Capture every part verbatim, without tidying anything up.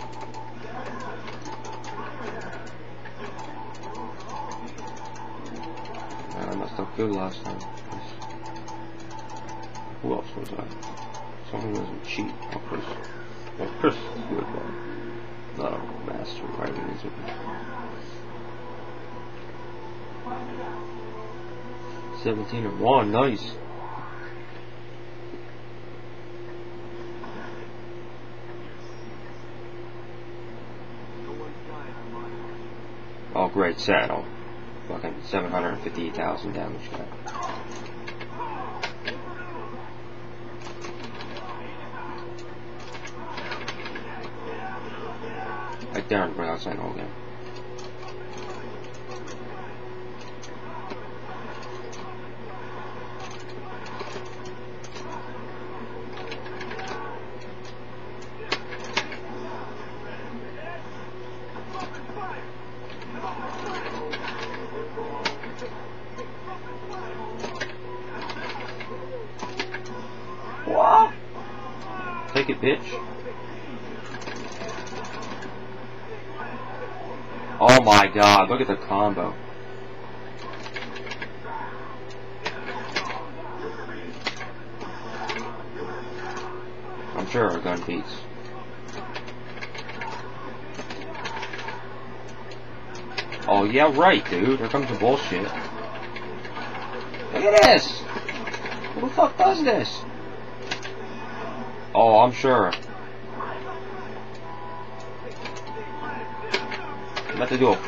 Man, I messed up good last time. Who else was I? Someone who doesn't cheat. Oh, Chris. Well, Chris is good, but not a master writing is with me. seventeen and one, nice. Oh, great saddle. Fucking seven hundred fifty-eight thousand damage guy. Right there, bring outside the whole game. What? Take it, bitch. Oh my god, look at the combo. I'm sure our gun beats. Oh yeah, right, dude. Here comes the bullshit. Look at this! Who the fuck does this? Oh, I'm sure. I'm about to do it.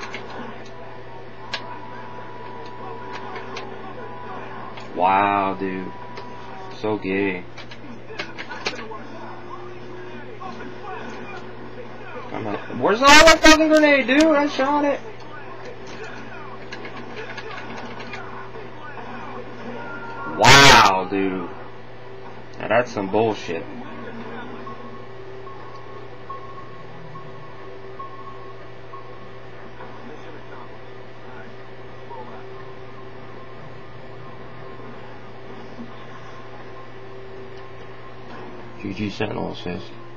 Wow, dude. So gay. I'm not, where's the other fucking grenade, dude? I shot it. Wow, dude. Now that's some bullshit. G G Sentinel assist.